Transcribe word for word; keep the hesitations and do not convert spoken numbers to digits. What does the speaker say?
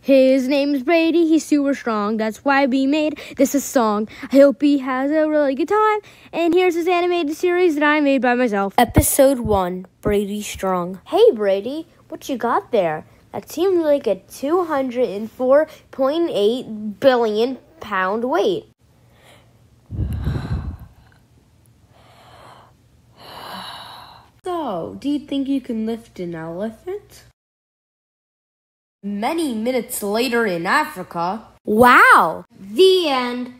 His name's Brady, he's super strong. That's why we made this a song. I hope he has a really good time. And here's this animated series that I made by myself. Episode one, Brady Strong. Hey Brady, what you got there? That seems like a two hundred four point eight billion pound weight. So, do you think you can lift an elephant? Many minutes later in Africa. Wow! The end.